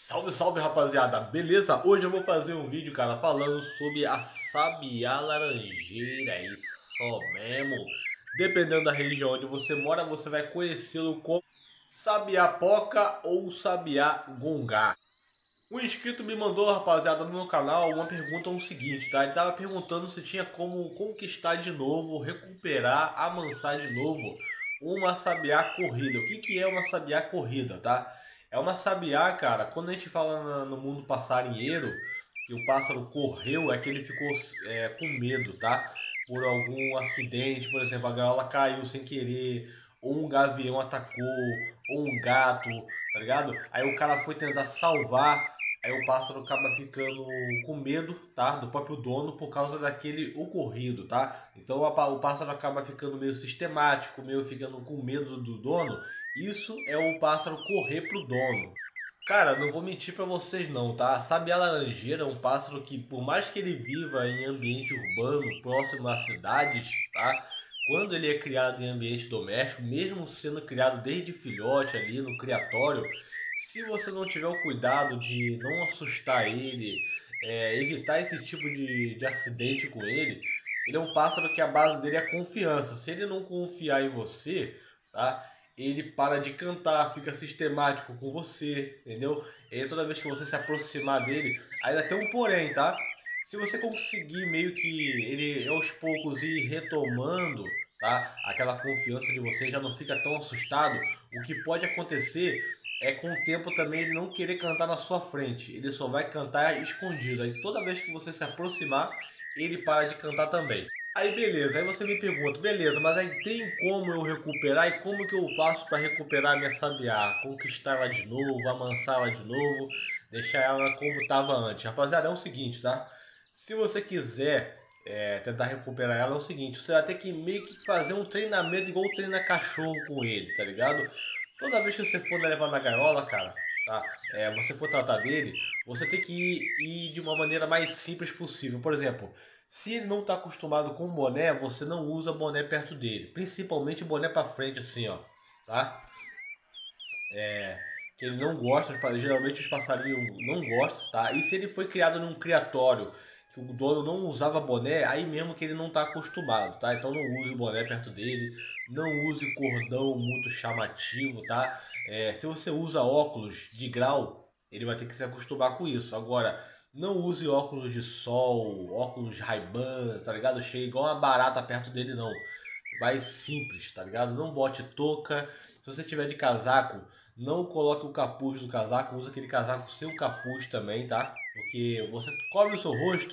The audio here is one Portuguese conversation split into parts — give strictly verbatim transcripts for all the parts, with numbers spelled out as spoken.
Salve, salve, rapaziada, beleza? Hoje eu vou fazer um vídeo, cara, falando sobre a sabiá laranjeira, isso mesmo. Dependendo da região onde você mora, você vai conhecê-lo como sabiá-poca ou sabiá-gongá. Um inscrito me mandou, rapaziada, no meu canal uma pergunta, o seguinte, tá? Ele tava perguntando se tinha como conquistar de novo, recuperar, amansar de novo uma sabiá corrida. O que que é uma sabiá corrida, tá? É uma sabiá, cara, quando a gente fala na- no mundo passarinheiro, que o pássaro correu, é que ele ficou é, com medo, tá? Por algum acidente, por exemplo, a gaiola caiu sem querer, ou um gavião atacou, ou um gato, tá ligado? Aí o cara foi tentar salvar. Aí o pássaro acaba ficando com medo, tá? Do próprio dono por causa daquele ocorrido, tá? Então o pássaro acaba ficando meio sistemático, meio ficando com medo do dono. Isso é o pássaro correr pro dono. Cara, não vou mentir pra vocês não, tá? A sabiá laranjeira é um pássaro que, por mais que ele viva em ambiente urbano, próximo às cidades, tá? Quando ele é criado em ambiente doméstico, mesmo sendo criado desde filhote ali no criatório, se você não tiver o cuidado de não assustar ele, é, evitar esse tipo de, de acidente com ele, ele é um pássaro que a base dele é a confiança. Se ele não confiar em você, tá? Ele para de cantar, fica sistemático com você, entendeu? E aí, toda vez que você se aproximar dele, ainda tem um porém, tá? Se você conseguir meio que ele aos poucos ir retomando, tá? Aquela confiança de você, já não fica tão assustado. O que pode acontecer é com o tempo também ele não querer cantar na sua frente. Ele só vai cantar escondido. Aí toda vez que você se aproximar, ele para de cantar também. Aí beleza, aí você me pergunta, beleza, mas aí tem como eu recuperar e como que eu faço para recuperar a minha sabiá? Conquistar ela de novo, amansar ela de novo, deixar ela como estava antes. Rapaziada, é o seguinte, tá? Se você quiser é, tentar recuperar ela, é o seguinte, você vai ter que meio que fazer um treinamento igual treina cachorro com ele, tá ligado? Toda vez que você for levar na gaiola, cara, tá? É, você for tratar dele, você tem que ir, ir de uma maneira mais simples possível. Por exemplo, se ele não está acostumado com boné, você não usa boné perto dele. Principalmente boné para frente, assim, ó. Tá? Que ele não gosta, geralmente os passarinhos não gostam, tá? E se ele foi criado num criatório que o dono não usava boné, aí mesmo que ele não está acostumado, tá? Então não use boné perto dele, não use cordão muito chamativo, tá? É, se você usa óculos de grau, ele vai ter que se acostumar com isso. Agora, não use óculos de sol, óculos Ray-Ban, tá ligado? Cheio igual uma barata perto dele, não. Vai simples, tá ligado? Não bote touca. Se você tiver de casaco, não coloque o capuz do casaco, usa aquele casaco sem o capuz também, tá? Porque você cobre o seu rosto,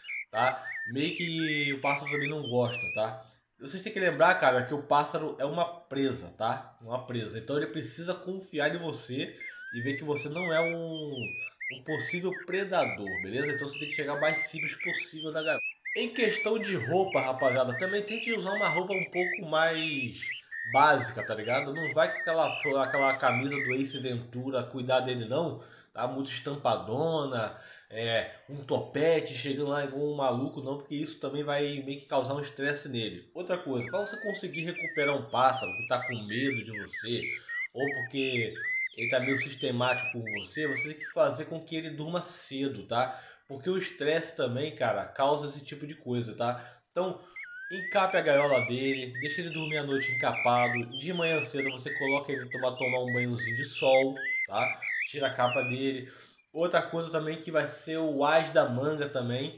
tá? Meio que o pássaro também não gosta, tá? Vocês têm que lembrar, cara, que o pássaro é uma presa, tá? Uma presa. Então ele precisa confiar em você e ver que você não é um, um possível predador, beleza? Então você tem que chegar o mais simples possível da gaiola. Em questão de roupa, rapaziada, também tente usar uma roupa um pouco mais básica, tá ligado? Não vai com aquela, fo- aquela camisa do Ace Ventura, cuidar dele não, tá? Muito estampadona, é, um topete chegando lá igual um maluco, não, porque isso também vai meio que causar um estresse nele. Outra coisa, para você conseguir recuperar um pássaro que tá com medo de você, ou porque ele tá meio sistemático com você, você tem que fazer com que ele durma cedo, tá? Porque o estresse também, cara, causa esse tipo de coisa, tá? Então, encape a gaiola dele, deixa ele dormir a noite encapado. De manhã cedo você coloca ele tomar, tomar um banhozinho de sol, tá? Tira a capa dele. Outra coisa também que vai ser o as da manga também.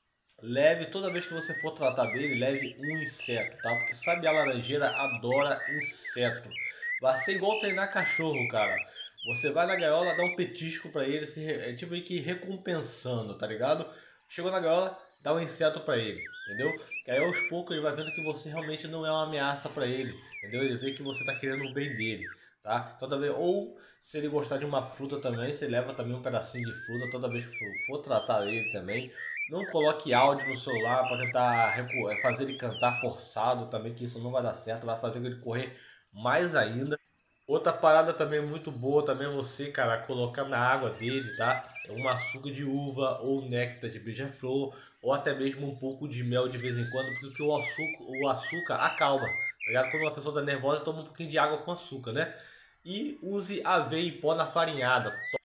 Leve, toda vez que você for tratar dele, leve um inseto, tá? Porque sabe, a laranjeira adora inseto. Vai ser igual treinar cachorro, cara. Você vai na gaiola, dá um petisco pra ele, se, re- é tipo meio que recompensando, tá ligado? Chegou na gaiola, dá um inseto pra ele, entendeu? Que aí aos poucos ele vai vendo que você realmente não é uma ameaça pra ele, entendeu? Ele vê que você tá querendo o bem dele, tá? Toda vez, ou se ele gostar de uma fruta também, você leva também um pedacinho de fruta toda vez que for, for tratar ele também. Não coloque áudio no celular para tentar recu- eh, fazer ele cantar forçado também, que isso não vai dar certo, vai fazer ele correr mais ainda. Outra parada também muito boa também é você, cara, colocar na água dele, tá? É um açúcar de uva ou néctar de beija-flor ou até mesmo um pouco de mel de vez em quando, porque o açúcar, o açúcar acalma, tá ligado? Quando uma pessoa tá nervosa, toma um pouquinho de água com açúcar, né? E use aveia e pó na farinhada.